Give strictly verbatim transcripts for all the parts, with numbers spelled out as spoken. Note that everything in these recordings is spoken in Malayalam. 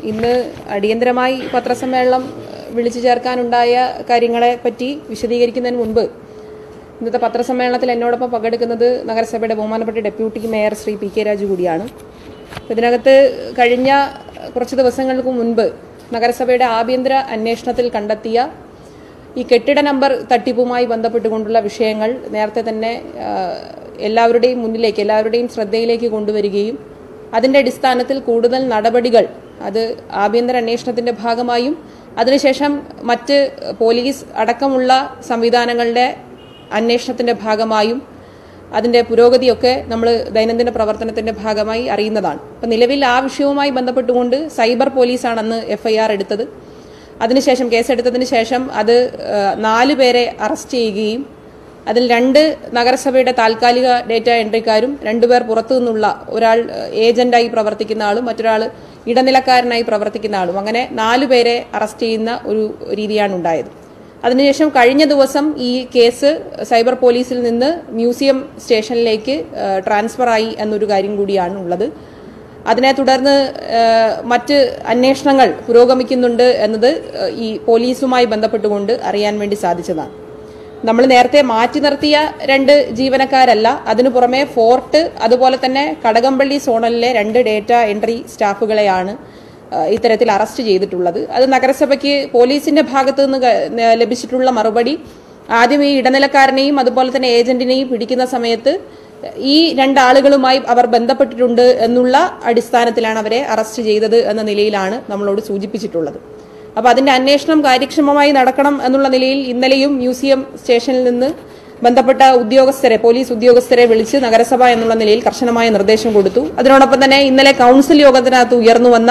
ഇന്ന് അടിയന്തരമായി പത്രസമ്മേളനം വിളിച്ചു ചേർക്കാനുണ്ടായ കാര്യങ്ങളെ പറ്റി വിശദീകരിക്കുന്നതിന് മുൻപ് ഇന്നത്തെ പത്രസമ്മേളനത്തിൽ എന്നോടൊപ്പം പങ്കെടുക്കുന്നത് നഗരസഭയുടെ ബഹുമാനപ്പെട്ട deputy mayor Shri P K Raju കൂടിയാണ്. ഇതിനകത്ത് കഴിഞ്ഞ കുറച്ച് ദിവസങ്ങൾക്ക് മുൻപ് നഗരസഭയുടെ ആഭ്യന്തര അന്വേഷണത്തിൽ കണ്ടെത്തിയ ഈ കെട്ടിട നമ്പർ തട്ടിപ്പുമായി ബന്ധപ്പെട്ടുകൊണ്ടുള്ള വിഷയങ്ങൾ നേരത്തെ തന്നെ എല്ലാവരുടെയും മുന്നിലേക്ക് എല്ലാവരുടെയും ശ്രദ്ധയിലേക്ക് കൊണ്ടുവരികയും അതിന്റെ അടിസ്ഥാനത്തിൽ കൂടുതൽ നടപടികൾ അത് ആഭ്യന്തര അന്വേഷണത്തിന്റെ ഭാഗമായും അതിനുശേഷം മറ്റ് പോലീസ് അടക്കമുള്ള സംവിധാനങ്ങളുടെ അന്വേഷണത്തിന്റെ ഭാഗമായും അതിന്റെ പുരോഗതിയൊക്കെ നമ്മൾ ദൈനംദിന പ്രവർത്തനത്തിന്റെ ഭാഗമായി അറിയുന്നതാണ്. അപ്പം നിലവിൽ ആ വിഷയവുമായി ബന്ധപ്പെട്ടുകൊണ്ട് സൈബർ പോലീസാണ് അന്ന് എഫ്ഐആർ എടുത്തത്. അതിനുശേഷം കേസെടുത്തതിന് ശേഷം അത് നാലു പേരെ അറസ്റ്റ് ചെയ്യുകയും അതിൽ രണ്ട് നഗരസഭയുടെ താൽക്കാലിക ഡേറ്റ എൻട്രിക്കാരും രണ്ടുപേർ പുറത്തു നിന്നുള്ള ഒരാൾ ഏജന്റായി പ്രവർത്തിക്കുന്ന ആളും മറ്റൊരാൾ ഇടനിലക്കാരനായി പ്രവർത്തിക്കുന്ന ആളും അങ്ങനെ നാലു പേരെ അറസ്റ്റ് ചെയ്യുന്ന ഒരു രീതിയാണ് ഉണ്ടായത്. അതിനുശേഷം കഴിഞ്ഞ ദിവസം ഈ കേസ് സൈബർ പോലീസിൽ നിന്ന് മ്യൂസിയം സ്റ്റേഷനിലേക്ക് ട്രാൻസ്ഫർ ആയി എന്നൊരു കാര്യം കൂടിയാണ് ഉള്ളത്. അതിനെ തുടർന്ന് മറ്റ് അന്വേഷണങ്ങൾ പുരോഗമിക്കുന്നുണ്ട് എന്നത് ഈ പോലീസുമായി ബന്ധപ്പെട്ടുകൊണ്ട് അറിയാൻ വേണ്ടി സാധിച്ചതാണ്. നമ്മൾ നേരത്തെ മാറ്റി നിർത്തിയ രണ്ട് ജീവനക്കാരല്ല, അതിനു പുറമെ ഫോർട്ട് അതുപോലെ തന്നെ കടകംപള്ളി സോണലിലെ രണ്ട് ഡേറ്റ എൻട്രി സ്റ്റാഫുകളെയാണ് ഇത്തരത്തിൽ അറസ്റ്റ് ചെയ്തിട്ടുള്ളത്. അത് നഗരസഭയ്ക്ക് പോലീസിന്റെ ഭാഗത്തു നിന്ന് ലഭിച്ചിട്ടുള്ള മറുപടി ആദ്യം ഈ ഇടനിലക്കാരനെയും അതുപോലെ തന്നെ ഏജന്റിനെയും പിടിക്കുന്ന സമയത്ത് ഈ രണ്ടാളുകളുമായി അവർ ബന്ധപ്പെട്ടിട്ടുണ്ട് എന്നുള്ള അടിസ്ഥാനത്തിലാണ് അവരെ അറസ്റ്റ് ചെയ്തത് എന്ന നിലയിലാണ് നമ്മളോട് സൂചിപ്പിച്ചിട്ടുള്ളത്. അപ്പൊ അതിന്റെ അന്വേഷണം കാര്യക്ഷമമായി നടക്കണം എന്നുള്ള നിലയിൽ ഇന്നലെയും മ്യൂസിയം സ്റ്റേഷനിൽ നിന്ന് ബന്ധപ്പെട്ട ഉദ്യോഗസ്ഥരെ പോലീസ് ഉദ്യോഗസ്ഥരെ വിളിച്ച് നഗരസഭ എന്നുള്ള നിലയിൽ കർശനമായ നിർദ്ദേശം കൊടുത്തു. അതിനോടൊപ്പം തന്നെ ഇന്നലെ കൌൺസിൽ യോഗത്തിനകത്ത് ഉയർന്നു വന്ന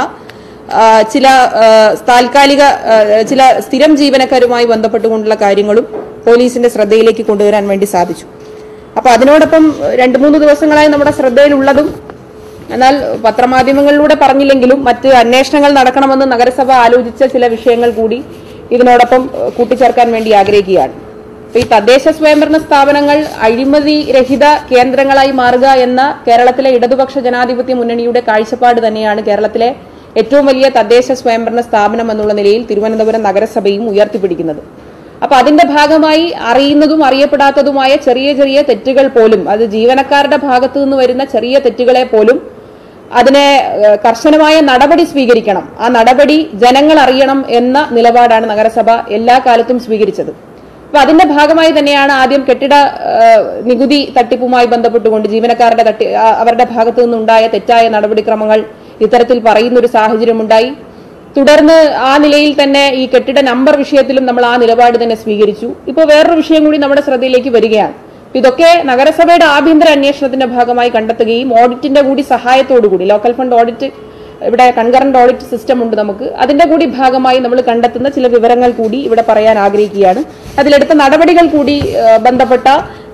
ചില താൽക്കാലിക ചില സ്ഥിരം ജീവനക്കാരുമായി ബന്ധപ്പെട്ടുകൊണ്ടുള്ള കാര്യങ്ങളും പോലീസിന്റെ ശ്രദ്ധയിലേക്ക് കൊണ്ടുവരാൻ വേണ്ടി സാധിച്ചു. അപ്പൊ അതിനോടൊപ്പം രണ്ടു മൂന്ന് ദിവസങ്ങളായി നമ്മുടെ ശ്രദ്ധയിലുള്ളതും എന്നാൽ പത്രമാധ്യമങ്ങളിലൂടെ പറഞ്ഞില്ലെങ്കിലും മറ്റ് അന്വേഷണങ്ങൾ നടക്കണമെന്ന് നഗരസഭ ആലോചിച്ച ചില വിഷയങ്ങൾ കൂടി ഇതിനോടൊപ്പം കൂട്ടിച്ചേർക്കാൻ വേണ്ടി ആഗ്രഹിക്കുകയാണ്. ഈ തദ്ദേശ സ്വയംഭരണ സ്ഥാപനങ്ങൾ അഴിമതി രഹിത കേന്ദ്രങ്ങളായി മാറുക എന്ന കേരളത്തിലെ ഇടതുപക്ഷ ജനാധിപത്യ മുന്നണിയുടെ കാഴ്ചപ്പാട് തന്നെയാണ് കേരളത്തിലെ ഏറ്റവും വലിയ തദ്ദേശ സ്വയംഭരണ സ്ഥാപനം എന്നുള്ള നിലയിൽ തിരുവനന്തപുരം നഗരസഭയും ഉയർത്തിപ്പിടിക്കുന്നത്. അപ്പൊ അതിന്റെ ഭാഗമായി അറിയുന്നതും അറിയപ്പെടാത്തതുമായ ചെറിയ ചെറിയ തെറ്റുകൾ പോലും അത് ജീവനക്കാരുടെ ഭാഗത്തു നിന്ന് വരുന്ന ചെറിയ തെറ്റുകളെ പോലും അതിനെ കർശനമായ നടപടി സ്വീകരിക്കണം, ആ നടപടി ജനങ്ങൾ അറിയണം എന്ന നിലപാടാണ് നഗരസഭ എല്ലാ കാലത്തും സ്വീകരിച്ചത്. അപ്പൊ അതിന്റെ ഭാഗമായി തന്നെയാണ് ആദ്യം കെട്ടിട നികുതി തട്ടിപ്പുമായി ബന്ധപ്പെട്ടുകൊണ്ട് ജീവനക്കാരുടെ തട്ടി അവരുടെ ഭാഗത്തു നിന്നുണ്ടായ തെറ്റായ നടപടിക്രമങ്ങൾ ഇത്തരത്തിൽ പറയുന്ന ഒരു സാഹചര്യമുണ്ടായി. തുടർന്ന് ആ നിലയിൽ തന്നെ ഈ കെട്ടിട നമ്പർ വിഷയത്തിലും നമ്മൾ ആ നിലപാട് തന്നെ സ്വീകരിച്ചു. ഇപ്പോൾ വേറൊരു വിഷയം കൂടി നമ്മുടെ ശ്രദ്ധയിലേക്ക് വരികയാണ്. ഇതൊക്കെ നഗരസഭയുടെ ആഭ്യന്തര അന്വേഷണത്തിന്റെ ഭാഗമായി കണ്ടെത്തുകയും ഓഡിറ്റിന്റെ കൂടി സഹായത്തോടുകൂടി ലോക്കൽ ഫണ്ട് ഓഡിറ്റ് ഇവിടെ കൺകറന്റ് ഓഡിറ്റ് സിസ്റ്റം ഉണ്ട് നമുക്ക്, അതിന്റെ കൂടി ഭാഗമായി നമ്മൾ കണ്ടെത്തുന്ന ചില വിവരങ്ങൾ കൂടി ഇവിടെ പറയാൻ ആഗ്രഹിക്കുകയാണ്. അതിലെടുത്ത നടപടികൾ കൂടി ബന്ധപ്പെട്ട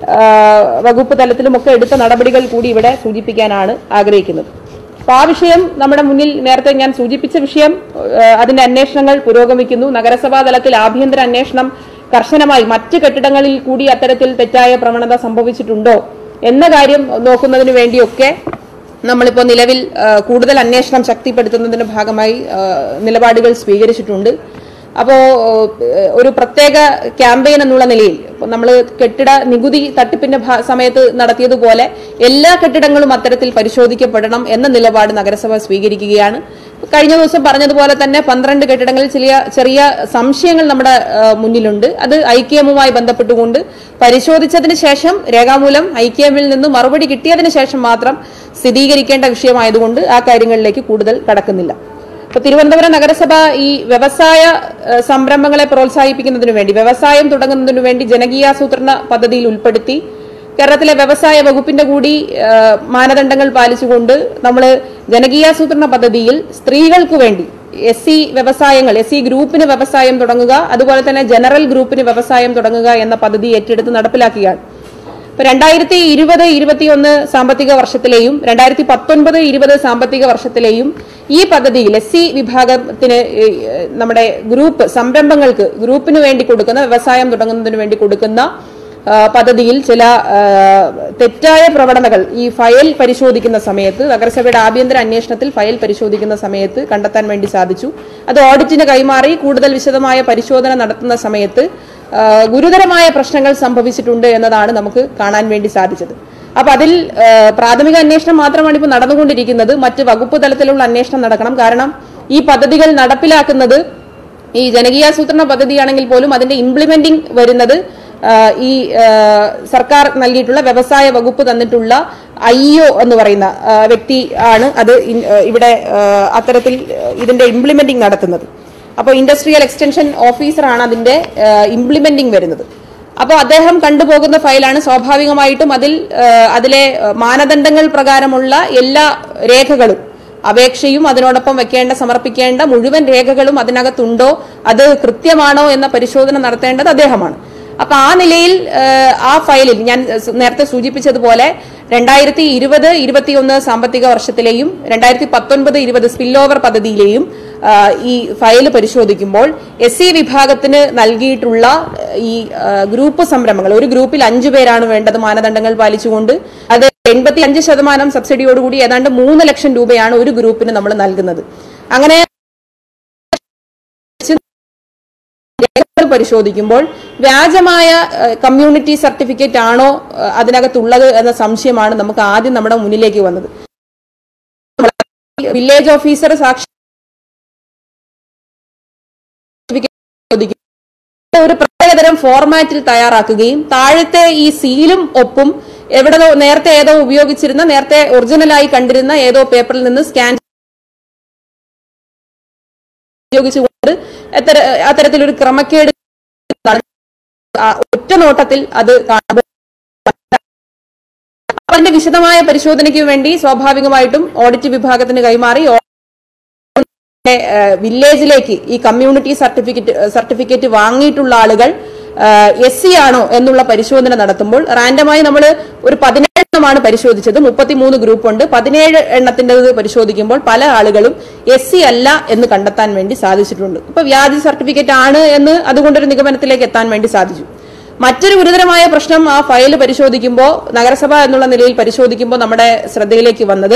വകുപ്പ് തലത്തിലുമൊക്കെ എടുത്ത നടപടികൾ കൂടി ഇവിടെ സൂചിപ്പിക്കാനാണ് ആഗ്രഹിക്കുന്നത്. അപ്പൊ ആ വിഷയം നമ്മുടെ മുന്നിൽ നേരത്തെ ഞാൻ സൂചിപ്പിച്ച വിഷയം അതിന്റെ അന്വേഷണങ്ങൾ പുരോഗമിക്കുന്നു. നഗരസഭാ തലത്തിൽ ആഭ്യന്തര അന്വേഷണം കർശനമായി മറ്റ് കെട്ടിടങ്ങളിൽ കൂടി അത്തരത്തിൽ തെറ്റായ പ്രവണത സംഭവിച്ചിട്ടുണ്ടോ എന്ന കാര്യം നോക്കുന്നതിന് വേണ്ടിയൊക്കെ നമ്മളിപ്പോൾ നിലവിൽ കൂടുതൽ അന്വേഷണം ശക്തിപ്പെടുത്തുന്നതിന്റെ ഭാഗമായി നിലപാടുകൾ സ്വീകരിച്ചിട്ടുണ്ട്. അപ്പോ ഒരു പ്രത്യേക ക്യാമ്പയിൻ എന്നുള്ള നിലയിൽ നമ്മൾ കെട്ടിട നികുതി തട്ടിപ്പിന്റെ സമയത്ത് നടത്തിയതുപോലെ എല്ലാ കെട്ടിടങ്ങളും അത്തരത്തിൽ പരിശോധിക്കപ്പെടണം എന്ന നിലപാട് നഗരസഭ സ്വീകരിക്കുകയാണ്. കഴിഞ്ഞ ദിവസം പറഞ്ഞതുപോലെ തന്നെ പന്ത്രണ്ട് കെട്ടിടങ്ങളിൽ ചെറിയ ചെറിയ സംശയങ്ങൾ നമ്മുടെ മുന്നിലുണ്ട്. അത് ഐക്യമുമായി ബന്ധപ്പെട്ടുകൊണ്ട് പരിശോധിച്ചതിന് ശേഷം രേഖാമൂലം ഐക്യമിൽ നിന്ന് മറുപടി കിട്ടിയതിന് ശേഷം മാത്രം സ്ഥിരീകരിക്കേണ്ട വിഷയമായതുകൊണ്ട് ആ കാര്യങ്ങളിലേക്ക് കൂടുതൽ കടക്കുന്നില്ല. ഇപ്പൊ തിരുവനന്തപുരം നഗരസഭ ഈ വ്യവസായ സംരംഭങ്ങളെ പ്രോത്സാഹിപ്പിക്കുന്നതിനു വേണ്ടി വ്യവസായം തുടങ്ങുന്നതിനു വേണ്ടി ജനകീയാസൂത്രണ പദ്ധതിയിൽ ഉൾപ്പെടുത്തി കേരളത്തിലെ വ്യവസായ വകുപ്പിന്റെ കൂടി മാനദണ്ഡങ്ങൾ പാലിച്ചുകൊണ്ട് നമ്മൾ ജനകീയാസൂത്രണ പദ്ധതിയിൽ സ്ത്രീകൾക്ക് വേണ്ടി എസ് സി വ്യവസായങ്ങൾ എസ് സി ഗ്രൂപ്പിന് വ്യവസായം തുടങ്ങുക അതുപോലെ തന്നെ ജനറൽ ഗ്രൂപ്പിന് വ്യവസായം തുടങ്ങുക എന്ന പദ്ധതി ഏറ്റെടുത്ത് നടപ്പിലാക്കുകയാണ്. രണ്ടായിരത്തി ഇരുപത് ഇരുപത്തിയൊന്ന് സാമ്പത്തിക വർഷത്തിലെയും രണ്ടായിരത്തി പത്തൊൻപത് ഇരുപത് സാമ്പത്തിക വർഷത്തിലെയും ഈ പദ്ധതിയിൽ എസ് സി വിഭാഗത്തിന് നമ്മുടെ ഗ്രൂപ്പ് സംരംഭങ്ങൾക്ക് ഗ്രൂപ്പിന് വേണ്ടി കൊടുക്കുന്ന വ്യവസായം തുടങ്ങുന്നതിന് വേണ്ടി കൊടുക്കുന്ന പദ്ധതിയിൽ ചില തെറ്റായ പ്രവണതകൾ ഈ ഫയൽ പരിശോധിക്കുന്ന സമയത്ത്, നഗരസഭയുടെ ആഭ്യന്തര അന്വേഷണത്തിൽ ഫയൽ പരിശോധിക്കുന്ന സമയത്ത് കണ്ടെത്താൻ വേണ്ടി സാധിച്ചു. അത് ഓഡിറ്റിന് കൈമാറി കൂടുതൽ വിശദമായ പരിശോധന നടത്തുന്ന സമയത്ത് ഗുരുതരമായ പ്രശ്നങ്ങൾ സംഭവിച്ചിട്ടുണ്ട് എന്നതാണ് നമുക്ക് കാണാൻ വേണ്ടി സാധിച്ചത്. അപ്പൊ അതിൽ പ്രാഥമിക അന്വേഷണം മാത്രമാണ് ഇപ്പോൾ നടന്നുകൊണ്ടിരിക്കുന്നത്. മറ്റ് വകുപ്പ് തലത്തിലുള്ള അന്വേഷണം നടക്കണം. കാരണം ഈ പദ്ധതികൾ നടപ്പിലാക്കുന്നത് ഈ ജനകീയാസൂത്രണ പദ്ധതിയാണെങ്കിൽ പോലും അതിന്റെ ഇംപ്ലിമെന്റിംഗ് വരുന്നത് ഈ സർക്കാർ നൽകിയിട്ടുള്ള വ്യവസായ വകുപ്പ് തന്നിട്ടുള്ള ഐ ഒ എന്ന് പറയുന്ന വ്യക്തി ആണ് അത് ഇവിടെ അത്തരത്തിൽ ഇതിന്റെ ഇംപ്ലിമെന്റിംഗ് നടത്തുന്നത്. അപ്പോൾ ഇൻഡസ്ട്രിയൽ എക്സ്റ്റൻഷൻ ഓഫീസറാണ് അതിന്റെ ഇംപ്ലിമെന്റിംഗ് വരുന്നത്. അപ്പോൾ അദ്ദേഹം കണ്ടുപോകുന്ന ഫയലാണ്. സ്വാഭാവികമായിട്ടും അതിൽ അതിലെ മാനദണ്ഡങ്ങൾ പ്രകാരമുള്ള എല്ലാ രേഖകളും, അപേക്ഷയും അതിനോടൊപ്പം വെക്കേണ്ട സമർപ്പിക്കേണ്ട മുഴുവൻ രേഖകളും അതിനകത്തുണ്ടോ, അത് കൃത്യമാണോ എന്ന പരിശോധന നടത്തേണ്ടത് അദ്ദേഹമാണ്. അപ്പൊ ആ നിലയിൽ ആ ഫയലിൽ ഞാൻ നേരത്തെ സൂചിപ്പിച്ചതുപോലെ രണ്ടായിരത്തി ഇരുപത് ഇരുപത്തിയൊന്ന് സാമ്പത്തിക വർഷത്തിലെയും രണ്ടായിരത്തി പത്തൊൻപത് ഇരുപത് സ്പിൽ ഓവർ പദ്ധതിയിലെയും ഈ ഫയൽ പരിശോധിക്കുമ്പോൾ എസ് സി വിഭാഗത്തിന് നൽകിയിട്ടുള്ള ഈ ഗ്രൂപ്പ് സംരംഭങ്ങൾ, ഒരു ഗ്രൂപ്പിൽ അഞ്ചു പേരാണ് വേണ്ടത് മാനദണ്ഡങ്ങൾ പാലിച്ചുകൊണ്ട്, അത് എൺപത്തി അഞ്ച് ശതമാനം സബ്സിഡിയോടുകൂടി ഏതാണ്ട് മൂന്ന് ലക്ഷം രൂപയാണ് ഒരു ഗ്രൂപ്പിന് നമ്മൾ നൽകുന്നത്. അങ്ങനെ പരിശോധിക്കുമ്പോൾ വ്യാജമായ കമ്മ്യൂണിറ്റി സർട്ടിഫിക്കറ്റ് ആണോ അതിനകത്തുള്ളത് എന്ന സംശയമാണ് നമുക്ക് ആദ്യം നമ്മുടെ മുന്നിലേക്ക് വന്നത്. വില്ലേജ് ഓഫീസർ സാക്ഷി ഒരു പ്രത്യേകതരം ഫോർമാറ്റിൽ തയ്യാറാക്കുകയും താഴത്തെ ഈ സീലും ഒപ്പും എവിടെ നേരത്തെ ഏതോ ഉപയോഗിച്ചിരുന്ന, നേരത്തെ ഒറിജിനലായി കണ്ടിരുന്ന ഏതോ പേപ്പറിൽ നിന്ന് സ്കാൻ ഉപയോഗിച്ചുകൊണ്ട് അത്തരത്തിലൊരു ക്രമക്കേട് ഒറ്റ നോട്ടത്തിൽ അത് കാണുമ്പോൾ അതിന്റെ വിശദമായ പരിശോധനയ്ക്ക് വേണ്ടി സ്വാഭാവികമായിട്ടും ഓഡിറ്റ് വിഭാഗത്തിന് കൈമാറി വില്ലേജിലേക്ക് ഈ കമ്മ്യൂണിറ്റി സർട്ടിഫിക്കറ്റ് സർട്ടിഫിക്കറ്റ് വാങ്ങിയിട്ടുള്ള ആളുകൾ എസ് സി ആണോ എന്നുള്ള പരിശോധന നടത്തുമ്പോൾ റാൻഡമായി നമ്മൾ ഒരു പതിനേഴ് എണ്ണമാണ് പരിശോധിച്ചത്. മുപ്പത്തിമൂന്ന് ഗ്രൂപ്പ് ഉണ്ട്. പതിനേഴ് എണ്ണത്തിൻ്റെത് പരിശോധിക്കുമ്പോൾ പല ആളുകളും എസ് സി അല്ല എന്ന് കണ്ടെത്താൻ വേണ്ടി സാധിച്ചിട്ടുണ്ട്. ഇപ്പൊ വ്യാജ സർട്ടിഫിക്കറ്റ് ആണ് എന്ന് അതുകൊണ്ടൊരു നിഗമനത്തിലേക്ക് എത്താൻ വേണ്ടി സാധിച്ചു. മറ്റൊരു ഗുരുതരമായ പ്രശ്നം ആ ഫയൽ പരിശോധിക്കുമ്പോൾ, നഗരസഭ എന്നുള്ള നിലയിൽ പരിശോധിക്കുമ്പോൾ നമ്മുടെ ശ്രദ്ധയിലേക്ക് വന്നത്,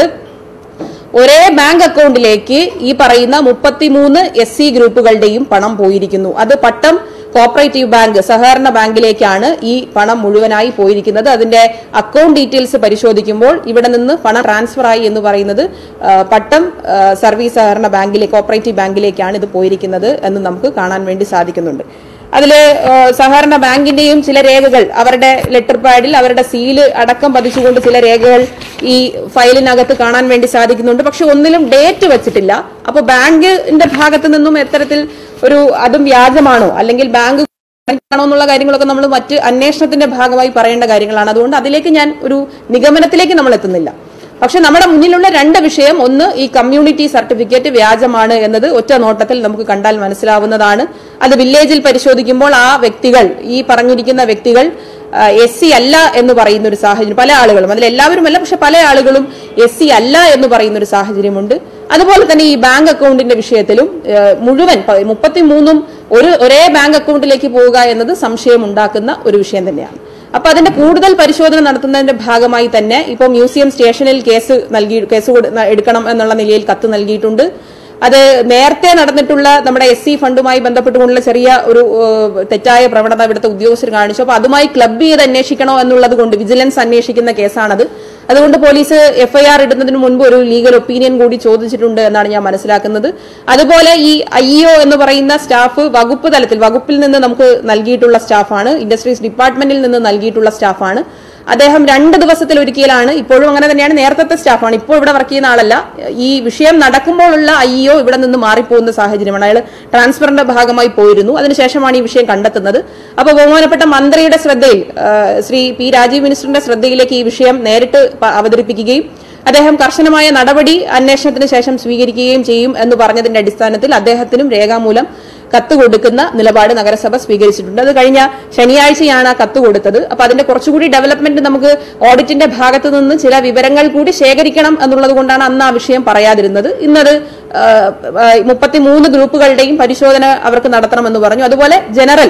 ഒരേ ബാങ്ക് അക്കൗണ്ടിലേക്ക് ഈ പറയുന്ന മുപ്പത്തിമൂന്ന് എസ് സി ഗ്രൂപ്പുകളുടെയും പണം പോയിരിക്കുന്നു. അത് പട്ടം കോപ്പറേറ്റീവ് ബാങ്ക്, സഹകരണ ബാങ്കിലേക്കാണ് ഈ പണം മുഴുവനായി പോയിരിക്കുന്നത്. അതിന്റെ അക്കൗണ്ട് ഡീറ്റെയിൽസ് പരിശോധിക്കുമ്പോൾ ഇവിടെ നിന്ന് പണം ട്രാൻസ്ഫർ ആയി എന്ന് പറയുന്നത് പട്ടം സർവീസ് സഹകരണ ബാങ്കിലെ കോപ്പറേറ്റീവ് ബാങ്കിലേക്കാണ് ഇത് പോയിരിക്കുന്നത് എന്ന് നമുക്ക് കാണാൻ വേണ്ടി സാധിക്കുന്നുണ്ട്. അതില് സഹകരണ ബാങ്കിന്റെയും ചില രേഖകൾ, അവരുടെ ലെറ്റർ പാഡിൽ അവരുടെ സീല് അടക്കം പതിച്ചുകൊണ്ട് ചില രേഖകൾ ഈ ഫയലിനകത്ത് കാണാൻ വേണ്ടി സാധിക്കുന്നുണ്ട്. പക്ഷെ ഒന്നിലും ഡേറ്റ് വെച്ചിട്ടില്ല. അപ്പൊ ബാങ്കിന്റെ ഭാഗത്ത് നിന്നും എത്തരത്തിൽ ഒരു അതും വ്യാജമാണോ അല്ലെങ്കിൽ ബാങ്ക് ആണോ എന്നുള്ള കാര്യങ്ങളൊക്കെ നമ്മൾ മറ്റ് അന്വേഷണത്തിന്റെ ഭാഗമായി പറയേണ്ട കാര്യങ്ങളാണ്. അതുകൊണ്ട് അതിലേക്ക് ഞാൻ ഒരു നിഗമനത്തിലേക്ക് നമ്മൾ എത്തുന്നില്ല. പക്ഷെ നമ്മുടെ മുന്നിലുള്ള രണ്ട് വിഷയം, ഒന്ന് ഈ കമ്മ്യൂണിറ്റി സർട്ടിഫിക്കറ്റ് വ്യാജമാണ് എന്നത് ഒറ്റ നോട്ടത്തിൽ നമുക്ക് കണ്ടാൽ മനസ്സിലാവുന്നതാണ്. അത് വില്ലേജിൽ പരിശോധിക്കുമ്പോൾ ആ വ്യക്തികൾ, ഈ പറഞ്ഞിരിക്കുന്ന വ്യക്തികൾ എസ് സി അല്ല എന്ന് പറയുന്ന ഒരു സാഹചര്യം, പല ആളുകളും, അതിൽ എല്ലാവരുമല്ല പക്ഷെ പല ആളുകളും എസ് സി അല്ല എന്ന് പറയുന്ന ഒരു സാഹചര്യമുണ്ട്. അതുപോലെ തന്നെ ഈ ബാങ്ക് അക്കൗണ്ടിന്റെ വിഷയത്തിലും മുഴുവൻ മുപ്പത്തിമൂന്നും ഒരു ഒരേ ബാങ്ക് അക്കൗണ്ടിലേക്ക് പോവുക എന്നത് സംശയം ഉണ്ടാക്കുന്ന ഒരു വിഷയം തന്നെയാണ്. അപ്പൊ അതിന്റെ കൂടുതൽ പരിശോധന നടത്തുന്നതിന്റെ ഭാഗമായി തന്നെ ഇപ്പോൾ മ്യൂസിയം സ്റ്റേഷനിൽ കേസ് നൽകി കേസ് എടുക്കണം എന്നുള്ള നിലയിൽ കത്ത് നൽകിയിട്ടുണ്ട്. അത് നേരത്തെ നടന്നിട്ടുള്ള നമ്മുടെ എസ് സി ഫണ്ടുമായി ബന്ധപ്പെട്ടുകൊണ്ടുള്ള ചെറിയ ഒരു തെറ്റായ പ്രവണത ഇവിടുത്തെ ഉദ്യോഗസ്ഥർ കാണിച്ചു. അപ്പൊ അതുമായി ക്ലബ് ചെയ്ത് അന്വേഷിക്കണോ എന്നുള്ളത് കൊണ്ട് വിജിലൻസ് അന്വേഷിക്കുന്ന കേസാണത്. അതുകൊണ്ട് പോലീസ് എഫ്ഐആർ ഇടുന്നതിന് മുൻപ് ഒരു ലീഗൽ ഒപ്പീനിയൻ കൂടി ചോദിച്ചിട്ടുണ്ട് എന്നാണ് ഞാൻ മനസ്സിലാക്കുന്നത്. അതുപോലെ ഈ ഐ ഒ എന്ന് പറയുന്ന സ്റ്റാഫ് വകുപ്പ് തലത്തിൽ, വകുപ്പിൽ നിന്ന് നമുക്ക് നൽകിയിട്ടുള്ള സ്റ്റാഫാണ്, ഇൻഡസ്ട്രീസ് ഡിപ്പാർട്ട്മെന്റിൽ നിന്ന് നൽകിയിട്ടുള്ള സ്റ്റാഫാണ്. അദ്ദേഹം രണ്ട് ദിവസത്തിൽ ഒരിക്കലാണ്, ഇപ്പോഴും അങ്ങനെ തന്നെയാണ്, നേരത്തെ സ്റ്റാഫാണ്, ഇപ്പോൾ ഇവിടെ വർക്ക് ചെയ്യുന്ന ആളല്ല. ഈ വിഷയം നടക്കുമ്പോഴുള്ള ഐ ഒ ഇവിടെ നിന്ന് മാറിപ്പോകുന്ന സാഹചര്യമാണ്. അയാൾ ട്രാൻസ്ഫറിന്റെ ഭാഗമായി പോയിരുന്നു. അതിനുശേഷമാണ് ഈ വിഷയം കണ്ടെത്തുന്നത്. അപ്പൊ ബഹുമാനപ്പെട്ട മന്ത്രിയുടെ ശ്രദ്ധയിൽ, ശ്രീ പി രാജീവ് മിനിസ്റ്ററിന്റെ ശ്രദ്ധയിലേക്ക് ഈ വിഷയം നേരിട്ട് അവതരിപ്പിക്കുകയും അദ്ദേഹം കർശനമായ നടപടി അന്വേഷണത്തിന് ശേഷം സ്വീകരിക്കുകയും ചെയ്യും എന്ന് പറഞ്ഞതിന്റെ അടിസ്ഥാനത്തിൽ അദ്ദേഹത്തിനും രേഖാമൂലം കത്ത് കൊടുക്കുന്ന നിലപാട് നഗരസഭ സ്വീകരിച്ചിട്ടുണ്ട്. അത് കഴിഞ്ഞ ശനിയാഴ്ചയാണ് ആ കത്ത് കൊടുത്തത്. അപ്പൊ അതിന്റെ കുറച്ചുകൂടി ഡെവലപ്മെന്റ് നമുക്ക് ഓഡിറ്റിന്റെ ഭാഗത്തു നിന്ന് ചില വിവരങ്ങൾ കൂടി ശേഖരിക്കണം എന്നുള്ളത് കൊണ്ടാണ് അന്ന് ആ വിഷയം പറയാതിരുന്നത്. ഇന്നത് മുപ്പത്തിമൂന്ന് ഗ്രൂപ്പുകളുടെയും പരിശോധന അവർക്ക് നടത്തണമെന്ന് പറഞ്ഞു. അതുപോലെ ജനറൽ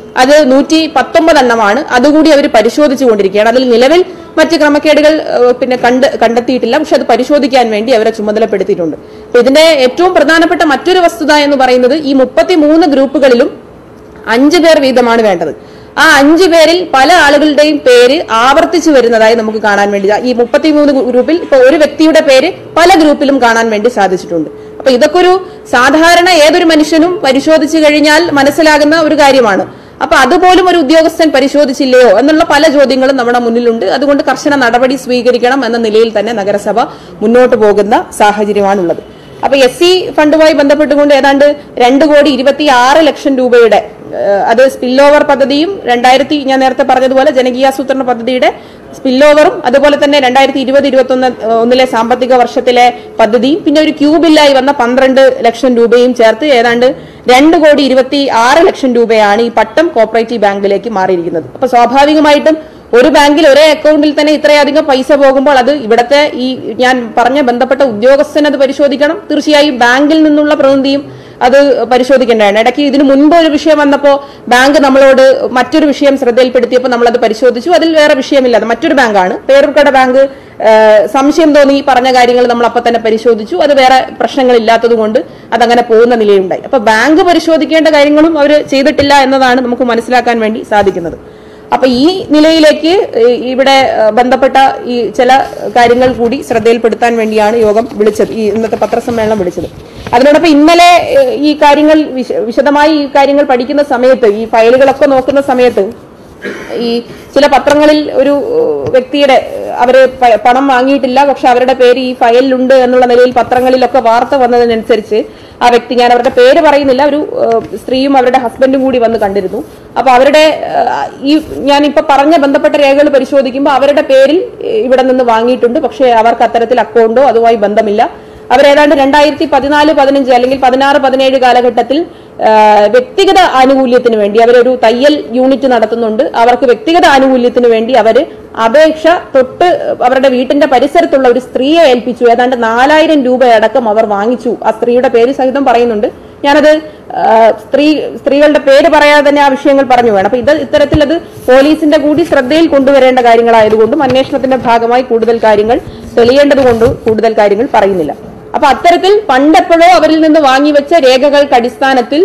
അത് നൂറ്റി പത്തൊമ്പത് എണ്ണമാണ്. അതുകൂടി അവർ പരിശോധിച്ചു കൊണ്ടിരിക്കുകയാണ്. അതിൽ നിലവിൽ മറ്റ് ക്രമക്കേടുകൾ പിന്നെ കണ്ട് കണ്ടെത്തിയിട്ടില്ല. പക്ഷെ അത് പരിശോധിക്കാൻ വേണ്ടി അവരെ ചുമതലപ്പെടുത്തിയിട്ടുണ്ട്. അപ്പൊ ഇതിന്റെ ഏറ്റവും പ്രധാനപ്പെട്ട മറ്റൊരു വസ്തുത എന്ന് പറയുന്നത് ഈ മുപ്പത്തിമൂന്ന് ഗ്രൂപ്പുകളിലും അഞ്ചു പേർ വീതമാണ് വേണ്ടത്. ആ അഞ്ചു പേരിൽ പല ആളുകളുടെയും പേര് ആവർത്തിച്ചു വരുന്നതായി നമുക്ക് കാണാൻ വേണ്ടി ഈ മുപ്പത്തിമൂന്ന് ഗ്രൂപ്പിൽ ഇപ്പൊ ഒരു വ്യക്തിയുടെ പേര് പല ഗ്രൂപ്പിലും കാണാൻ വേണ്ടി സാധിച്ചിട്ടുണ്ട്. അപ്പൊ ഇതൊക്കെ ഒരു സാധാരണ ഏതൊരു മനുഷ്യനും പരിശോധിച്ചു കഴിഞ്ഞാൽ മനസ്സിലാകുന്ന ഒരു കാര്യമാണ്. അപ്പൊ അതുപോലും ഒരു ഉദ്യോഗസ്ഥൻ പരിശോധിച്ചില്ലയോ എന്നുള്ള പല ചോദ്യങ്ങളും നമ്മുടെ മുന്നിലുണ്ട്. അതുകൊണ്ട് കർശന നടപടി സ്വീകരിക്കണം എന്ന നിലയിൽ തന്നെ നഗരസഭ മുന്നോട്ട് പോകുന്ന സാഹചര്യമാണുള്ളത്. അപ്പൊ എസ് സി ഫണ്ടുമായി ബന്ധപ്പെട്ടുകൊണ്ട് ഏതാണ്ട് രണ്ട് കോടി ഇരുപത്തി ആറ് ലക്ഷം രൂപയുടെ അത് സ്പില്ലോവർ പദ്ധതിയും രണ്ടായിരത്തി ഞാൻ നേരത്തെ പറഞ്ഞതുപോലെ ജനകീയാസൂത്രണ പദ്ധതിയുടെ സ്പില്ലോവറും അതുപോലെ തന്നെ രണ്ടായിരത്തി ഇരുപത് ഇരുപത്തി ഒന്ന് ഒന്നിലെ സാമ്പത്തിക വർഷത്തിലെ പദ്ധതിയും പിന്നെ ഒരു ക്യൂ ബില്ലായി വന്ന പന്ത്രണ്ട് ലക്ഷം രൂപയും ചേർത്ത് ഏതാണ്ട് രണ്ട് കോടി ഇരുപത്തി ആറ് ലക്ഷം രൂപയാണ് ഈ പട്ടം കോപ്പറേറ്റീവ് ബാങ്കിലേക്ക് മാറിയിരിക്കുന്നത്. അപ്പൊ സ്വാഭാവികമായിട്ടും ഒരു ബാങ്കിൽ ഒരേ അക്കൗണ്ടിൽ തന്നെ ഇത്രയധികം പൈസ പോകുമ്പോൾ അത് ഇവിടത്തെ ഈ ഞാൻ പറഞ്ഞ ബന്ധപ്പെട്ട ഉദ്യോഗസ്ഥൻ അത് പരിശോധിക്കണം. തീർച്ചയായും ബാങ്കിൽ നിന്നുള്ള പ്രതിനിധിയും അത് പരിശോധിക്കേണ്ടതാണ്. ഇടയ്ക്ക് ഇതിനു മുൻപ് ഒരു വിഷയം വന്നപ്പോൾ ബാങ്ക് നമ്മളോട് മറ്റൊരു വിഷയം ശ്രദ്ധയിൽപ്പെടുത്തിയപ്പോൾ നമ്മളത് പരിശോധിച്ചു. അതിൽ വേറെ വിഷയമില്ല, അത് മറ്റൊരു ബാങ്കാണ്, പേരൂർക്കട ബാങ്ക്. സംശയം തോന്നി പറഞ്ഞ കാര്യങ്ങൾ നമ്മൾ അപ്പൊ തന്നെ പരിശോധിച്ചു. അത് വേറെ പ്രശ്നങ്ങളില്ലാത്തത് കൊണ്ട് അതങ്ങനെ പോകുന്ന നിലയുണ്ടായി. അപ്പൊ ബാങ്ക് പരിശോധിക്കേണ്ട കാര്യങ്ങളും അവർ ചെയ്തിട്ടില്ല എന്നതാണ് നമുക്ക് മനസ്സിലാക്കാൻ വേണ്ടി സാധിക്കുന്നത്. അപ്പൊ ഈ നിലയിലേക്ക് ഇവിടെ ബന്ധപ്പെട്ട ഈ ചില കാര്യങ്ങൾ കൂടി ശ്രദ്ധയിൽപ്പെടുത്താൻ വേണ്ടിയാണ് യോഗം വിളിച്ചത്, ഈ ഇന്നത്തെ പത്രസമ്മേളനം വിളിച്ചത്. അതിനോടൊപ്പം ഇന്നലെ ഈ കാര്യങ്ങൾ വിശദമായി ഈ കാര്യങ്ങൾ പഠിക്കുന്ന സമയത്ത് ഈ ഫയലുകളൊക്കെ നോക്കുന്ന സമയത്ത് ഈ ചില പത്രങ്ങളിൽ ഒരു വ്യക്തിയുടെ അവര് പണം വാങ്ങിയിട്ടില്ല, പക്ഷെ അവരുടെ പേര് ഈ ഫയലിലുണ്ട് എന്നുള്ള നിലയിൽ പത്രങ്ങളിലൊക്കെ വാർത്ത വന്നതിനനുസരിച്ച് ആ വ്യക്തി, ഞാൻ അവരുടെ പേര് പറയുന്നില്ല, ഒരു സ്ത്രീയും അവരുടെ ഹസ്ബൻഡും കൂടി വന്ന് കണ്ടിരുന്നു. അപ്പൊ അവരുടെ ഈ ഞാനിപ്പോ പറഞ്ഞ ബന്ധപ്പെട്ട രേഖകൾ പരിശോധിക്കുമ്പോൾ അവരുടെ പേരിൽ ഇവിടെ നിന്ന് വാങ്ങിയിട്ടുണ്ട്, പക്ഷെ അവർക്ക് അത്തരത്തിൽ അക്കൗണ്ടോ അതുമായി ബന്ധമില്ല. അവരേതാണ്ട് രണ്ടായിരത്തി പതിനാല് പതിനഞ്ച് അല്ലെങ്കിൽ പതിനാറ് പതിനേഴ് കാലഘട്ടത്തിൽ വ്യക്തിഗത ആനുകൂല്യത്തിന് വേണ്ടി അവരൊരു തയ്യൽ യൂണിറ്റ് നടത്തുന്നുണ്ട്. അവർക്ക് വ്യക്തിഗത ആനുകൂല്യത്തിന് വേണ്ടി അവര് അപേക്ഷ തൊട്ട് അവരുടെ വീട്ടിന്റെ പരിസരത്തുള്ള ഒരു സ്ത്രീയെ ഏൽപ്പിച്ചു. ഏതാണ്ട് നാലായിരം രൂപയടക്കം അവർ വാങ്ങിച്ചു. ആ സ്ത്രീയുടെ പേര് സഹിതം പറയുന്നുണ്ട്. ഞാനത് സ്ത്രീ സ്ത്രീകളുടെ പേര് പറയാതെ തന്നെ ആ വിഷയങ്ങൾ പറഞ്ഞു വേണം. അപ്പൊ ഇത് ഇത്തരത്തിൽ അത് പോലീസിന്റെ കൂടി ശ്രദ്ധയിൽ കൊണ്ടുവരേണ്ട കാര്യങ്ങളായതുകൊണ്ടും അന്വേഷണത്തിന്റെ ഭാഗമായി കൂടുതൽ കാര്യങ്ങൾ തെളിയേണ്ടതുകൊണ്ടും കൂടുതൽ കാര്യങ്ങൾ പറയുന്നില്ല. അപ്പൊ അത്തരത്തിൽ പണ്ടെപ്പോഴോ അവരിൽ നിന്ന് വാങ്ങിവെച്ച രേഖകൾക്ക് അടിസ്ഥാനത്തിൽ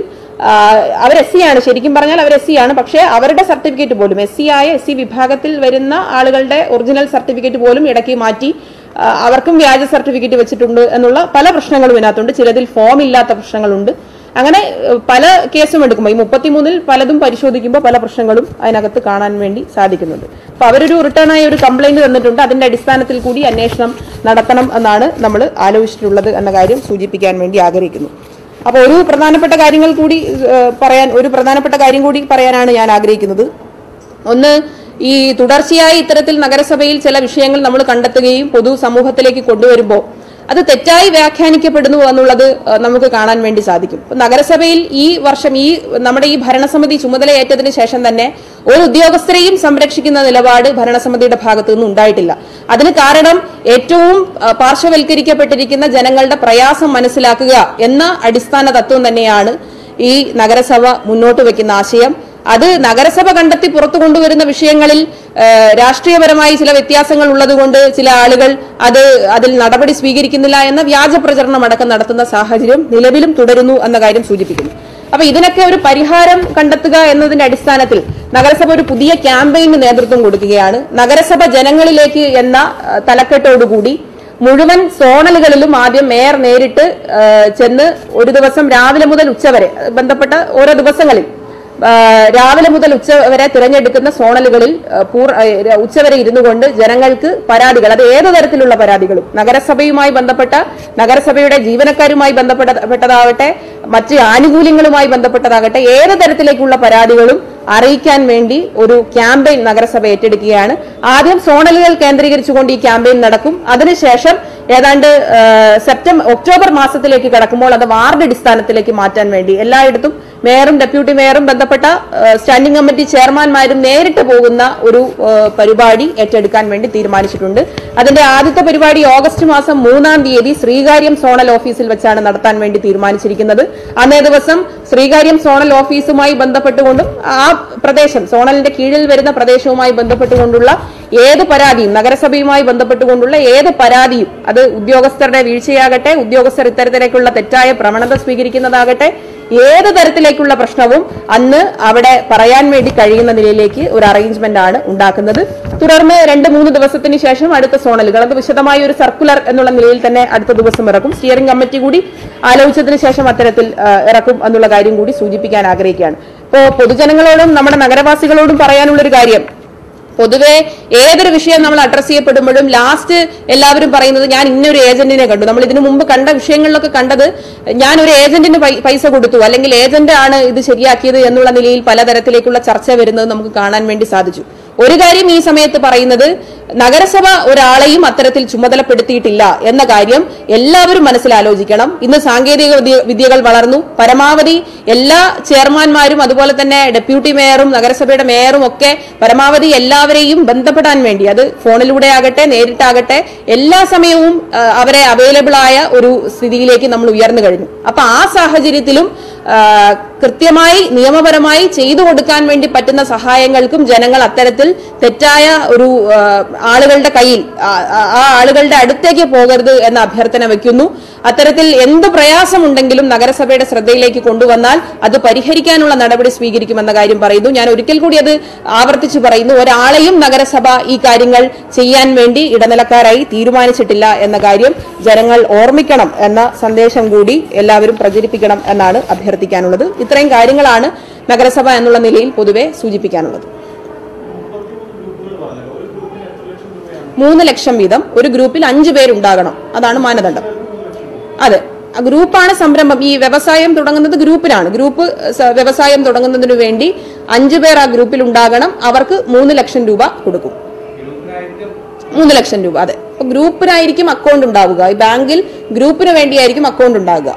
അവർ എസ് സി ആണ്, ശരിക്കും പറഞ്ഞാൽ അവർ എസ് സി ആണ്, പക്ഷേ അവരുടെ സർട്ടിഫിക്കറ്റ് പോലും എസ് സി ആയ എസ് സി വിഭാഗത്തിൽ വരുന്ന ആളുകളുടെ ഒറിജിനൽ സർട്ടിഫിക്കറ്റ് പോലും ഇടയ്ക്ക് മാറ്റി അവർക്കും വ്യാജ സർട്ടിഫിക്കറ്റ് വെച്ചിട്ടുണ്ട് എന്നുള്ള പല പ്രശ്നങ്ങളും ഇതിനകത്തുണ്ട്. ചിലതിൽ ഫോം ഇല്ലാത്ത പ്രശ്നങ്ങളുണ്ട്. അങ്ങനെ പല കേസും എടുക്കുമ്പോൾ ഈ മുപ്പത്തിമൂന്നിൽ പലതും പരിശോധിക്കുമ്പോൾ പല പ്രശ്നങ്ങളും അതിനകത്ത് കാണാൻ വേണ്ടി സാധിക്കുന്നുണ്ട്. അപ്പൊ അവരൊരു റിട്ടേൺ ആയി ഒരു കംപ്ലൈന്റ് തന്നിട്ടുണ്ട്. അതിന്റെ അടിസ്ഥാനത്തിൽ കൂടി അന്വേഷണം നടത്തണം എന്നാണ് നമ്മൾ ആലോചിച്ചിട്ടുള്ളത് എന്ന കാര്യം സൂചിപ്പിക്കാൻ വേണ്ടി ആഗ്രഹിക്കുന്നു. അപ്പൊ ഒരു പ്രധാനപ്പെട്ട കാര്യങ്ങൾ കൂടി പറയാൻ ഒരു പ്രധാനപ്പെട്ട കാര്യം കൂടി പറയാനാണ് ഞാൻ ആഗ്രഹിക്കുന്നത്. ഒന്ന്, ഈ തുടർച്ചയായി ഇത്തരത്തിൽ നഗരസഭയിൽ ചില വിഷയങ്ങൾ നമ്മൾ കണ്ടെത്തുകയും പൊതു സമൂഹത്തിലേക്ക് കൊണ്ടുവരുമ്പോൾ അത് തെറ്റായി വ്യാഖ്യാനിക്കപ്പെടുന്നു എന്നുള്ളത് നമുക്ക് കാണാൻ വേണ്ടി സാധിക്കും. നഗരസഭയിൽ ഈ വർഷം ഈ നമ്മുടെ ഈ ഭരണസമിതി ചുമതലയേറ്റതിനു ശേഷം തന്നെ ഒരു ഉദ്യോഗസ്ഥരെയും സംരക്ഷിക്കുന്ന നിലപാട് ഭരണസമിതിയുടെ ഭാഗത്തു നിന്ന് ഉണ്ടായിട്ടില്ല. അതിന് കാരണം ഏറ്റവും പാർശ്വവൽക്കരിക്കപ്പെട്ടിരിക്കുന്ന ജനങ്ങളുടെ പ്രയാസം മനസ്സിലാക്കുക എന്ന അടിസ്ഥാന തത്വം തന്നെയാണ് ഈ നഗരസഭ മുന്നോട്ട് വയ്ക്കുന്ന ആശയം. അത് നഗരസഭ കണ്ടെത്തി പുറത്തു കൊണ്ടുവരുന്ന വിഷയങ്ങളിൽ രാഷ്ട്രീയപരമായി ചില വ്യത്യാസങ്ങൾ ഉള്ളതുകൊണ്ട് ചില ആളുകൾ അത് അതിൽ നടപടി സ്വീകരിക്കുന്നില്ല എന്ന വ്യാജ പ്രചരണം അടക്കം നടത്തുന്ന സാഹചര്യം നിലവിലും തുടരുന്നു എന്ന കാര്യം സൂചിപ്പിക്കുന്നു. അപ്പൊ ഇതിനൊക്കെ ഒരു പരിഹാരം കണ്ടെത്തുക എന്നതിന്റെ അടിസ്ഥാനത്തിൽ നഗരസഭ ഒരു പുതിയ ക്യാമ്പയിന് നേതൃത്വം കൊടുക്കുകയാണ്. നഗരസഭ ജനങ്ങളിലേക്ക് എന്ന തലക്കെട്ടോടുകൂടി മുഴുവൻ സോണലുകളിലും ആദ്യം മേയർ നേരിട്ട് ചെന്ന് ഒരു ദിവസം രാവിലെ മുതൽ ഉച്ചവരെ ബന്ധപ്പെട്ട ഓരോ ദിവസങ്ങളിൽ രാവിലെ മുതൽ ഉച്ചവരെ തിരഞ്ഞെടുക്കുന്ന സോണലുകളിൽ ഉച്ചവരെ ഇരുന്നു കൊണ്ട് ജനങ്ങൾക്ക് പരാതികൾ, അത് ഏതു തരത്തിലുള്ള പരാതികളും നഗരസഭയുമായി ബന്ധപ്പെട്ട നഗരസഭയുടെ ജീവനക്കാരുമായി ബന്ധപ്പെട്ടതാവട്ടെ മറ്റ് ആനുകൂല്യങ്ങളുമായി ബന്ധപ്പെട്ടതാകട്ടെ ഏത് തരത്തിലേക്കുള്ള പരാതികളും അറിയിക്കാൻ വേണ്ടി ഒരു ക്യാമ്പയിൻ നഗരസഭ ഏറ്റെടുക്കുകയാണ്. ആദ്യം സോണലുകൾ കേന്ദ്രീകരിച്ചുകൊണ്ട് ഈ ക്യാമ്പയിൻ നടക്കും. അതിനുശേഷം ഏതാണ്ട് സെപ്റ്റംബർ ഒക്ടോബർ മാസത്തിലേക്ക് കടക്കുമ്പോൾ അത് വാർഡ് അടിസ്ഥാനത്തിലേക്ക് മാറ്റാൻ വേണ്ടി എല്ലായിടത്തും മേയറും ഡെപ്യൂട്ടി മേയറും ബന്ധപ്പെട്ട സ്റ്റാൻഡിംഗ് കമ്മിറ്റി ചെയർമാൻമാരും നേരിട്ട് പോകുന്ന ഒരു പരിപാടി ഏറ്റെടുക്കാൻ വേണ്ടി തീരുമാനിച്ചിട്ടുണ്ട്. അതിന്റെ ആദ്യത്തെ പരിപാടി ഓഗസ്റ്റ് മാസം മൂന്നാം തീയതി ശ്രീകാര്യം സോണൽ ഓഫീസിൽ വെച്ചാണ് നടത്താൻ വേണ്ടി തീരുമാനിച്ചിരിക്കുന്നത്. അന്നേ ദിവസം ശ്രീകാര്യം സോണൽ ഓഫീസുമായി ബന്ധപ്പെട്ടുകൊണ്ടും ആ പ്രദേശം സോണലിന്റെ കീഴിൽ വരുന്ന പ്രദേശവുമായി ബന്ധപ്പെട്ടുകൊണ്ടുള്ള ഏത് പരാതിയും, നഗരസഭയുമായി ബന്ധപ്പെട്ടുകൊണ്ടുള്ള ഏത് പരാതിയും, അത് ഉദ്യോഗസ്ഥരുടെ വീഴ്ചയാകട്ടെ, ഉദ്യോഗസ്ഥർ ഇത്തരത്തിലേക്കുള്ള തെറ്റായ പ്രവണത സ്വീകരിക്കുന്നതാകട്ടെ, ഏത് തരത്തിലേക്കുള്ള പ്രശ്നവും അന്ന് അവിടെ പറയാൻ വേണ്ടി കഴിയുന്ന നിലയിലേക്ക് ഒരു അറേഞ്ച്മെന്റ് ആണ് ഉണ്ടാക്കുന്നത്. തുടർന്ന് രണ്ട് മൂന്ന് ദിവസത്തിന് ശേഷം അടുത്ത സോണലുകൾ, അത് വിശദമായ ഒരു സർക്കുലർ എന്നുള്ള നിലയിൽ തന്നെ അടുത്ത ദിവസം ഇറക്കും. സ്റ്റിയറിംഗ് കമ്മിറ്റി കൂടി ആലോചിച്ചതിന് ശേഷം അത്തരത്തിൽ ഇറക്കും എന്നുള്ള കാര്യം കൂടി സൂചിപ്പിക്കാൻ ആഗ്രഹിക്കുകയാണ്. ഇപ്പോ പൊതുജനങ്ങളോടും നമ്മുടെ നഗരവാസികളോടും പറയാനുള്ളൊരു കാര്യം, പൊതുവെ ഏതൊരു വിഷയം നമ്മൾ അഡ്രസ് ചെയ്യപ്പെടുമ്പോഴും ലാസ്റ്റ് എല്ലാവരും പറയുന്നത് ഞാൻ ഇന്നൊരു ഏജന്റിനെ കണ്ടു. നമ്മൾ ഇതിനു മുമ്പ് കണ്ട വിഷയങ്ങളിലൊക്കെ കണ്ടത് ഞാൻ ഒരു ഏജന്റിന് പൈസ കൊടുത്തു, അല്ലെങ്കിൽ ഏജന്റ് ആണ് ഇത് ശരിയാക്കിയത് എന്നുള്ള നിലയിൽ പലതരത്തിലേക്കുള്ള ചർച്ച വരുന്നത് നമുക്ക് കാണാൻ വേണ്ടി സാധിച്ചു. ഒരു കാര്യം ഈ സമയത്ത് പറയുന്നത്, നഗരസഭ ഒരാളെയും അത്തരത്തിൽ ചുമതലപ്പെടുത്തിയിട്ടില്ല എന്ന കാര്യം എല്ലാവരും മനസ്സിലാലോചിക്കണം. ഇന്ന് സാങ്കേതിക വിദ്യകൾ വളർന്നു. പരമാവധി എല്ലാ ചെയർമാൻമാരും അതുപോലെ തന്നെ ഡെപ്യൂട്ടി മേയറും നഗരസഭയുടെ മേയറും ഒക്കെ പരമാവധി എല്ലാവരെയും ബന്ധപ്പെടാൻ വേണ്ടി, അത് ഫോണിലൂടെ ആകട്ടെ നേരിട്ടാകട്ടെ, എല്ലാ സമയവും അവരെ അവൈലബിൾ ആയ ഒരു സ്ഥിതിയിലേക്ക് നമ്മൾ ഉയർന്നു കഴിഞ്ഞു. അപ്പൊ ആ സാഹചര്യത്തിലും കൃത്യമായി നിയമപരമായി ചെയ്തു കൊടുക്കാൻ വേണ്ടി പറ്റുന്ന സഹായങ്ങൾക്കും ജനങ്ങൾ അത്തരത്തിൽ തെറ്റായ ഒരു ആളുകളുടെ കയ്യിൽ, ആ ആളുകളുടെ അടുത്തേക്ക് പോകരുത് എന്ന അഭ്യർത്ഥന വയ്ക്കുന്നു. അത്തരത്തിൽ എന്ത് പ്രയാസമുണ്ടെങ്കിലും നഗരസഭയുടെ ശ്രദ്ധയിലേക്ക് കൊണ്ടുവന്നാൽ അത് പരിഹരിക്കാനുള്ള നടപടി സ്വീകരിക്കുമെന്ന കാര്യം പറയുന്നു. ഞാൻ ഒരിക്കൽ കൂടി അത് ആവർത്തിച്ചു പറയുന്നു, ഒരാളെയും നഗരസഭ ഈ കാര്യങ്ങൾ ചെയ്യാൻ വേണ്ടി ഇടനിലക്കാരായി തീരുമാനിച്ചിട്ടില്ല എന്ന കാര്യം ജനങ്ങൾ ഓർമ്മിക്കണം എന്ന സന്ദേശം കൂടി എല്ലാവരും പ്രചരിപ്പിക്കണം എന്നാണ് അഭ്യർത്ഥിക്കാനുള്ളത്. ഇത്രയും കാര്യങ്ങളാണ് നഗരസഭ എന്നുള്ള നിലയിൽ പൊതുവെ സൂചിപ്പിക്കാനുള്ളത്. മൂന്ന് ലക്ഷം വീതം ഒരു ഗ്രൂപ്പിൽ അഞ്ചു പേരുണ്ടാകണം, അതാണ് മാനദണ്ഡം. അതെ, ഗ്രൂപ്പാണ് സംരംഭം. ഈ വ്യവസായം തുടങ്ങുന്നത് ഗ്രൂപ്പിലാണ്. ഗ്രൂപ്പ് വ്യവസായം തുടങ്ങുന്നതിനു വേണ്ടി അഞ്ചു പേർ ആ ഗ്രൂപ്പിൽ ഉണ്ടാകണം. അവർക്ക് മൂന്ന് ലക്ഷം രൂപ കൊടുക്കും. മൂന്ന് ലക്ഷം രൂപ അതെ. അപ്പൊ ഗ്രൂപ്പിനായിരിക്കും അക്കൗണ്ട് ഉണ്ടാവുക. ഈ ബാങ്കിൽ ഗ്രൂപ്പിന് വേണ്ടിയായിരിക്കും അക്കൗണ്ട് ഉണ്ടാകുക.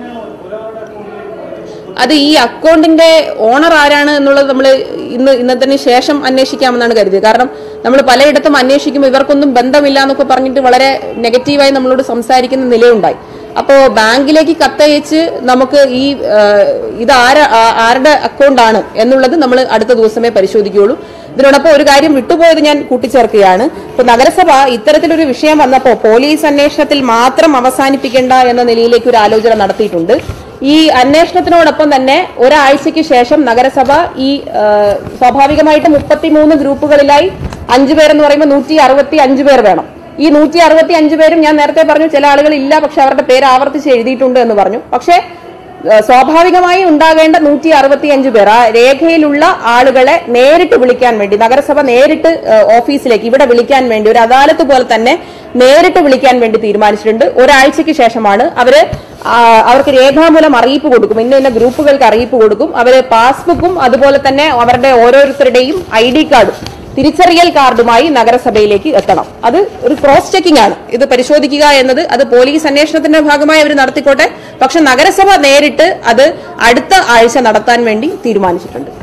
അത് ഈ അക്കൗണ്ടിന്റെ ഓണർ ആരാണ് എന്നുള്ളത് നമ്മൾ ഇന്ന് ഇന്നത്തിന് ശേഷം അന്വേഷിക്കാമെന്നാണ് കരുതിയത്. കാരണം നമ്മൾ പലയിടത്തും അന്വേഷിക്കുമ്പോൾ ഇവർക്കൊന്നും ബന്ധമില്ല എന്നൊക്കെ പറഞ്ഞിട്ട് വളരെ നെഗറ്റീവായി നമ്മളോട് സംസാരിക്കുന്ന നിലയുണ്ടായി. അപ്പോ ബാങ്കിലേക്ക് കത്തയച്ച് നമുക്ക് ഈ ഇത് ആര ആരുടെ അക്കൗണ്ടാണ് എന്നുള്ളത് നമ്മൾ അടുത്ത ദിവസമേ പരിശോധിക്കുകയുള്ളൂ. ഇതിനോടൊപ്പം ഒരു കാര്യം വിട്ടുപോയത് ഞാൻ കൂട്ടിച്ചേർക്കുകയാണ്. ഇപ്പൊ നഗരസഭ ഇത്തരത്തിലൊരു വിഷയം വന്നപ്പോൾ പോലീസ് അന്വേഷണത്തിൽ മാത്രം അവസാനിപ്പിക്കേണ്ട എന്ന നിലയിലേക്ക് ഒരു ആലോചന നടത്തിയിട്ടുണ്ട്. ഈ അന്വേഷണത്തിനോടൊപ്പം തന്നെ ഒരാഴ്ചയ്ക്ക് ശേഷം നഗരസഭ ഈ സ്വാഭാവികമായിട്ട് മുപ്പത്തിമൂന്ന് ഗ്രൂപ്പുകളിലായി അഞ്ചു പേരെന്ന് പറയുമ്പോൾ നൂറ്റി അറുപത്തി അഞ്ചു പേർ വേണം. ഈ നൂറ്റി അറുപത്തി അഞ്ചു പേരും ഞാൻ നേരത്തെ പറഞ്ഞു ചില ആളുകൾ ഇല്ല, പക്ഷെ അവരുടെ പേര് ആവർത്തിച്ച് എഴുതിയിട്ടുണ്ട് എന്ന് പറഞ്ഞു. പക്ഷെ സ്വാഭാവികമായി ഉണ്ടാകേണ്ട നൂറ്റി അറുപത്തി അഞ്ചു പേർ ആ രേഖയിലുള്ള ആളുകളെ നേരിട്ട് വിളിക്കാൻ വേണ്ടി നഗരസഭ നേരിട്ട് ഓഫീസിലേക്ക് ഇവിടെ വിളിക്കാൻ വേണ്ടി ഒരു അദാലത്ത് പോലെ തന്നെ നേരിട്ട് വിളിക്കാൻ വേണ്ടി തീരുമാനിച്ചിട്ടുണ്ട്. ഒരാഴ്ചയ്ക്ക് ശേഷമാണ് അവര് അവർക്ക് രേഖാമൂലം അറിയിപ്പ് കൊടുക്കും. ഇന്ന ഇന്ന ഗ്രൂപ്പുകൾക്ക് അറിയിപ്പ് കൊടുക്കും. അവര് പാസ്ബുക്കും അതുപോലെ തന്നെ അവരുടെ ഓരോരുത്തരുടെയും ഐ ഡി കാർഡും തിരിച്ചറിയൽ കാർഡുമായി നഗരസഭയിലേക്ക് എത്തണം. അത് ഒരു ക്രോസ് ചെക്കിംഗ് ആണ്. ഇത് പരിശോധിക്കുക എന്നത് അത് പോലീസ് അന്വേഷണത്തിന്റെ ഭാഗമായി അവർ നടത്തിക്കോട്ടെ. പക്ഷെ നഗരസഭ നേരിട്ട് അത് അടുത്ത ആഴ്ച നടത്താൻ വേണ്ടി തീരുമാനിച്ചിട്ടുണ്ട്.